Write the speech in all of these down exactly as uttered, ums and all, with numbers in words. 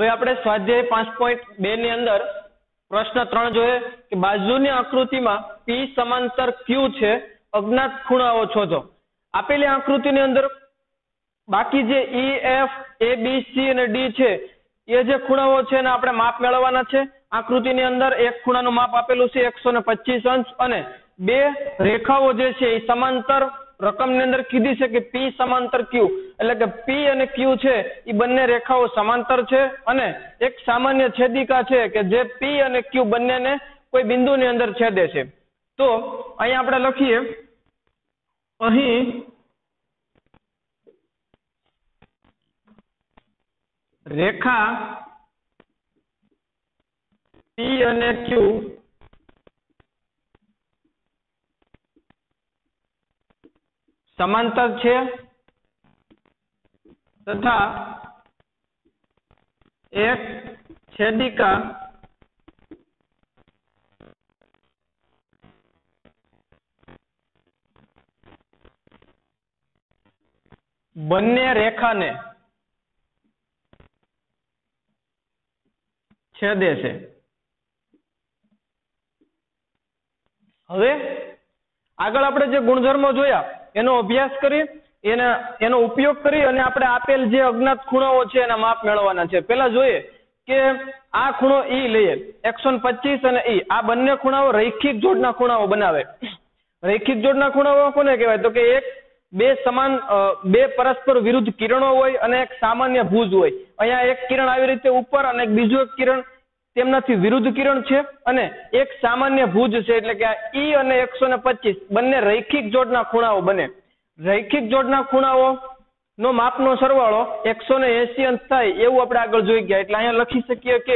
હવે આપણે સ્વાધ્યાય પાંચ પોઈન્ટ બે ની અંદર પ્રશ્ન ત્રણ જોઈએ કે બાજુની આકૃતિમાં પી સમાંતર ક્યુ છે, અજ્ઞાત ખૂણાઓ શોધો. આપેલી આકૃતિની અંદર બાકી જે E F A B C અને ડી છે એ જે ખૂણાઓ છે એને આપણે માપ મેળવવાના છે. આકૃતિની અંદર એક ખૂણાનું માપ આપેલું છે એકસો ને પચીસ અંશ અને બે રેખાઓ જે છે એ સમાંતર રકમની અંદર કીધી છે કે પી સમાંતર ક્યુ, એટલે કે પી અને ક્યુ છે એ બંને રેખાઓ સમાંતર છે અને એક સામાન્ય છેદિકા છે કે જે પી અને ક્યુ બંનેને કોઈ બિંદુની અંદર છેદે છે. તો અહીં આપણે લખીએ, અહીં રેખા પી અને ક્યુ સમાંતર છે તથા એક છેદિકા બંને રેખાને છેદે છે. હવે આગળ આપણે જે ગુણધર્મો જોયા એનો અભ્યાસ કરી એના એનો ઉપયોગ કરી અને આપણે આપેલ જે અજ્ઞાત ખૂણાઓ છે એના માપ મેળવવાના છે. પેલા જોઈએ કે આ ખૂણો ઈ લઈએ એકસો ને પચીસ અને ઈ, આ બંને ખૂણાઓ રૈખિક જોડના ખૂણાઓ બનાવે. રૈખિક જોડના ખૂણાઓ કોને કહેવાય? તો કે એક બે સમાન બે પરસ્પર વિરુદ્ધ કિરણો હોય અને એક સામાન્ય ભુજ હોય. અહીંયા એક કિરણ આવી રીતે ઉપર અને એક બીજું એક કિરણ તેમનાથી વિરુદ્ધ કિરણ છે અને એક સામાન્ય ભુજ છે, એટલે કે ઈ અને એકસો ને પચીસ બંને રૈખિક જોડના ખૂણાઓ બને. રૈખિક જોડના ખૂણાઓ નો માપનો સરવાળો એકસો ને એસી અંશ થાય એવું આપણે આગળ જોઈ ગયા. એટલે અહીંયા લખી શકીએ કે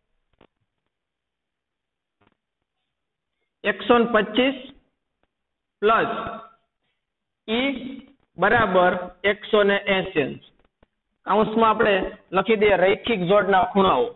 એકસો ને પચીસ પ્લસ ઈ બરાબર એકસો ને એસી અંશ. કૌંસમાં આપણે લખી દઈએ રૈખિક જોડના ખૂણાઓ.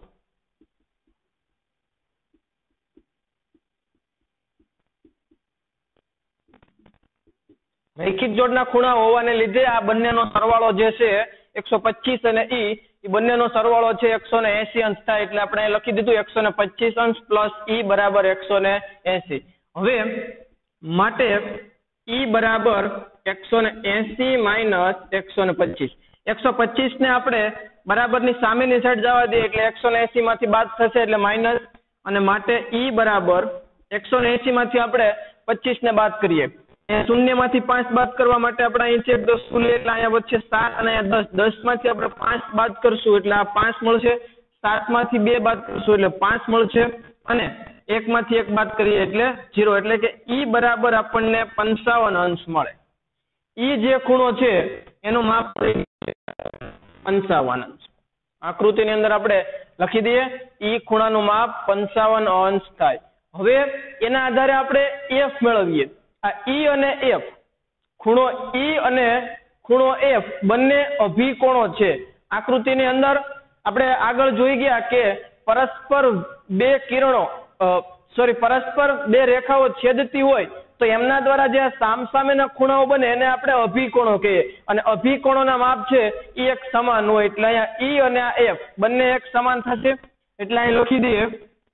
રૈખિક જોડના ખૂણા હોવાને લીધે આ બંનેનો સરવાળો જે છે એકસો પચીસ અને ઈ એ બંનેનો સરવાળો છે એકસો ને એસી અંશ થાય. એટલે આપણે લખી દીધું એકસો ને પચીસ અંશ પ્લસ ઈ બરાબર એકસો ને એસી. હવે માટે ઈ બરાબર એકસો ને એસી માઇનસ એકસો ને પચીસ. એકસો પચીસ ને આપણે બરાબરની સામેની સાઈડ જવા દઈએ એટલે એકસો ને એસી માંથી બાદ થશે એટલે માઇનસ, અને માટે ઈ બરાબર એકસો ને એસી માંથી આપણે પચીસ ને બાદ કરીએ. શૂન્ય માંથી પાંચ બાદ કરવા માટે આપણે અહીં છે દસ એટલે અહીંયા વચ્ચે સાત અને દસ. દસ માંથી આપણે પાંચ બાદ કરશું એટલે આ પાંચ મળશે. સાત માંથી બે બાદ કરશું એટલે પાંચ મળશે અને એક માંથી એક બાદ કરીએ એટલે જીરો. એટલે કે ઈ બરાબર આપણને પંચાવન અંશ મળે. ઈ જે ખૂણો છે એનું માપ પંચાવન અંશ. આકૃતિની અંદર આપણે લખી દઈએ ઈ ખૂણાનું માપ પંચાવન અંશ થાય. હવે એના આધારે આપણે એફ મેળવીએ. આ ઈ અને એફ, ખૂણો ઈ અને ખૂણો એફ બંને અભિકોણો છે. આકૃતિની અંદર આપણે આગળ જોઈ ગયા કે પરસ્પર બે કિરણો સોરી પરસ્પર બે રેખાઓ છેદતી હોય તો એમના દ્વારા જે સામસામેના ખૂણાઓ બને એને આપણે અભિકોણો કહીએ, અને અભિકોણોના માપ છે એ એક સમાન હોય. એટલે અહીંયા ઈ અને આ એફ બંને એક સમાન થશે. એટલે અહીં લખી દઈએ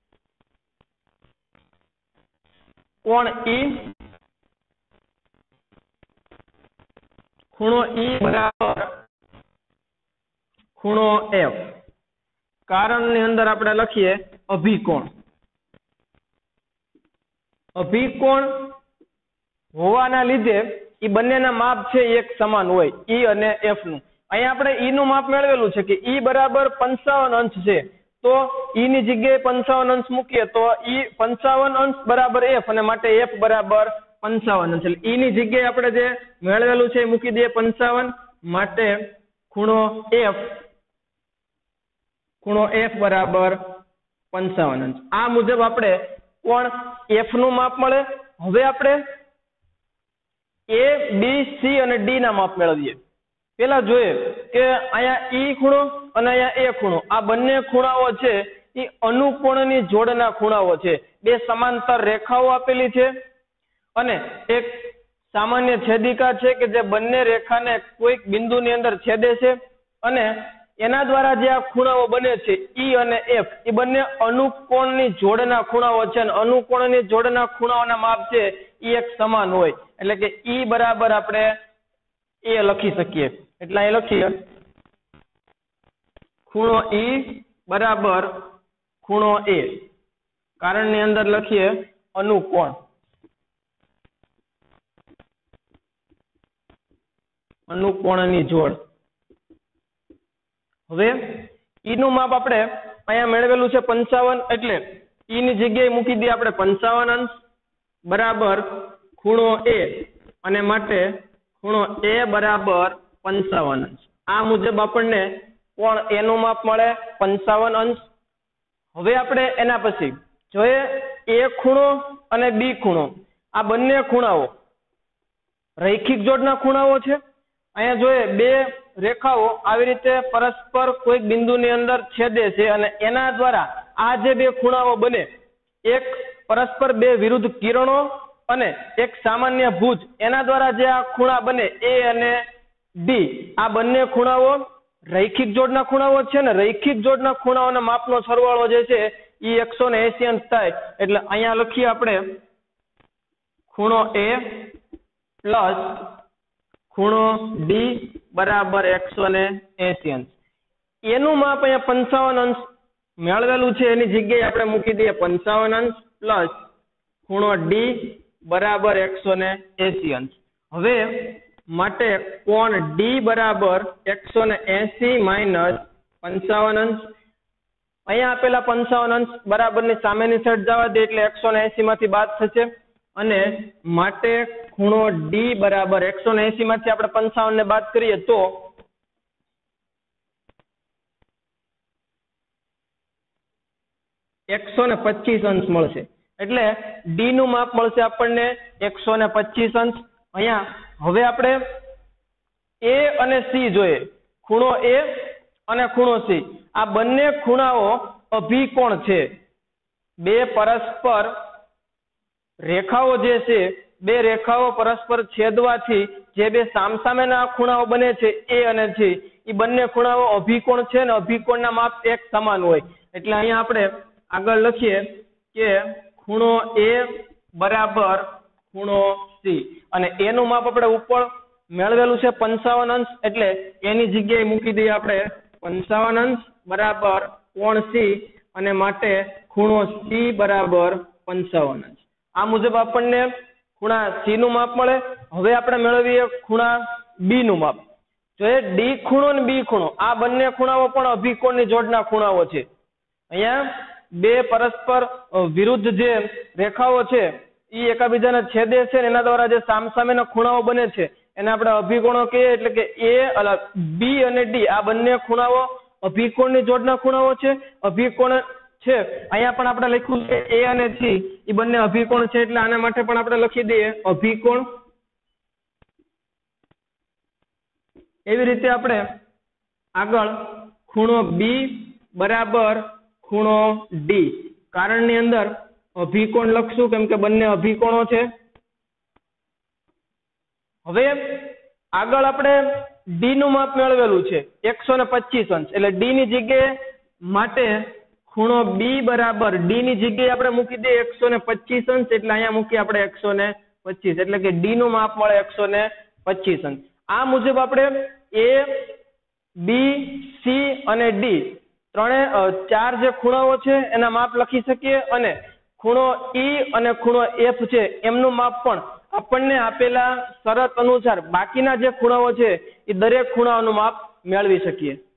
કોણ ઈ ખૂણો ઈ બરાબર ખૂણો એફ. કારણની અંદર આપણે લખીએ અભિકોણ. અભિકોણ હોવાના લીધે એ બંનેના માપ છે એક સમાન હોય ઈ અને એફ નું. અહીંયા આપણે ઈ નું માપ મેળવેલું છે કે ઈ બરાબર પંચાવન અંશ છે, તો ઈ ની જગ્યાએ પંચાવન અંશ મૂકીએ તો ઈ પંચાવન અંશ બરાબર એફ અને માટે એફ બરાબર પંચાવન અંશ. એટલે ઈ ની જગ્યાએ આપણે જે મેળવેલું છે એ મૂકી દઈએ પંચાવન, માટે ખૂણો એફ ખૂણો એફ બરાબર પંચાવન અંશ. આ મુજબ આપણે કોણ એફ નું માપ મળે. હવે આપણે એ બી સી અને ડી ના માપ મેળવીએ. પેલા જોઈએ કે અહીંયા ઈ ખૂણો અને અહીંયા એ ખૂણો, આ બંને ખૂણાઓ છે એ અનુકોણની જોડના ખૂણાઓ છે. બે સમાંતર રેખાઓ આપેલી છે અને એક સામાન્ય છેદિકા છે કે જે બંને રેખાને કોઈક બિંદુની અંદર છેદે છે અને એના દ્વારા જે આ ખૂણાઓ બને છે ઈ અને એફ એ બંને અનુકોણની જોડના ખૂણાઓ છે અને અનુકોણની જોડના ખૂણાઓના માપ છે એ એક સમાન હોય એટલે કે ઈ બરાબર આપણે એ લખી શકીએ એટલે અહીં લખીએ ખૂણો ઈ બરાબર ખૂણો એ કારણની અંદર લખીએ અનુકોણ અનુકોણની જોડ હવે ઈ નું માપ આપણે અહીંયા મેળવેલું છે પંચાવન એટલે ઈ ની જગ્યાએ મૂકી દઈએ આપણે પંચાવન અંશ બરાબર ખૂણો એ અને માટે ખૂણો એ બરાબર પંચાવન અંશ આ મુજબ આપણને કોણ એ નું માપ મળે પંચાવન અંશ હવે આપણે એના પછી જોઈએ એ ખૂણો અને બી ખૂણો આ બંને ખૂણાઓ રૈખિક જોડના ખૂણાઓ છે અહીંયા જોઈએ બે રેખાઓ આવી રીતે પરસ્પર કોઈક બિંદુની અંદર છેદે છે અને એના દ્વારા આ જે બે ખૂણાઓ બને એક પરસ્પર બે વિરુદ્ધ કિરણો અને એક સામાન્ય ભુજ એના દ્વારા જે આ ખૂણા બને એ અને ડી આ બંને ખૂણાઓ રૈખિક જોડના ખૂણાઓ છે ને રૈખિક જોડના ખૂણાઓના માપનો સરવાળો જે છે એ એકસો ને એસી અંશ થાય એટલે અહીંયા લખીએ આપણે ખૂણો એ પ્લસ ખૂણો ડી બરાબર એકસો ને એસી અંશ એનું માપ અહીંયા પંચાવન અંશ મેળવેલું છે એની જગ્યાએ આપણે મૂકી દઈએ પંચાવન અંશ પ્લસ ખૂણો ડી બરાબર એકસો ને એસી અંશ હવે માટે કોણ ડી બરાબર એકસો ને એસી માઇનસ પંચાવન અંશ અહીંયા આપેલા પંચાવન અંશ બરાબરની સામેની સાઈડ જવા દે એટલે એકસો ને એસી માંથી બાદ થશે અને માટે ખૂણો ડી બરાબર એકસો ને એસી માંથી આપણે પંચાવન ને બાદ કરીએ તો એકસો ને પચીસ અંશ મળશે એટલે ડી નું માપ મળશે આપણને એકસો ને પચીસ અંશ અહીંયા હવે આપણે એ અને સી જોઈએ ખૂણો એ અને ખૂણો સી આ બંને ખૂણાઓ અભિકોણ છે બે પરસ્પર રેખાઓ જે છે બે રેખાઓ પરસ્પર છેદવાથી જે બે સામસામેના ખૂણાઓ બને છે એ અને સી એ બંને ખૂણાઓ અભિકોણ છે ને અભિકોણના માપ એક સમાન હોય એટલે અહીંયા આપણે આગળ લખીએ કે ખૂણો એ બરાબર ખૂણો સી અને એનું માપ આપણે ઉપર મેળવેલું છે પંચાવન અંશ એટલે એની જગ્યાએ મૂકી દઈએ આપણે પંચાવન અંશ બરાબર કોણ સી અને માટે ખૂણો સી બરાબર પંચાવન અંશ આ મુજબ આપણને ખૂણા સી નું માપ મળે હવે આપણે મેળવીએ ખૂણા બી નું માપ જોઈએ ડી ખૂણો અને બી ખૂણો આ બંને ખૂણાઓ પણ અભિકોણની જોડના ખૂણાઓ છે અહીંયા બે પરસ્પર વિરુદ્ધ જે રેખાઓ છે એ એકબીજાને છેદે છે એના દ્વારા જે સામસામેના ખૂણાઓ બને છે એને આપણે અભિકોણો કહીએ એટલે કે એ અલગ બી અને ડી આ બંને ખૂણાઓ અભિકોણની જોડના ખૂણાઓ છે અભિકોણ છે અહીંયા પણ આપણે લખ્યું છે એ અને સી એ બંને અભિકોણ છે એટલે આના માટે પણ આપણે લખી દઈએ અભિકોણ એવી રીતે આપણે આગળ ખૂણો બી બરાબર ખૂણો ડી કારણની અંદર અભિકોણ લખશું કેમ કે બંને અભિકોણો છે હવે આગળ આપણે ડી નું માપ મેળવેલું છે એકસો ને પચીસ અંશ એટલે ડી ની જગ્યાએ માટે ખૂણો બી બરાબર ડી ની જગ્યાએ આપણે મૂકી દઈએ એકસો ને પચીસ અંશ એટલે અહીંયા મૂકીએ આપણે એકસો ને પચીસ એટલે કે ડી નું માપ મળે એકસો ને પચીસ અંશ આ મુજબ આપણે એ બી સી અને ડી ત્રણે ચાર જે ખૂણાઓ છે એના માપ લખી શકીએ અને ખૂણો ઈ અને ખૂણો એફ છે એમનું માપ પણ આપણને આપેલા શરત અનુસાર બાકીના જે ખૂણાઓ છે એ દરેક ખૂણાઓનું માપ મેળવી શકીએ.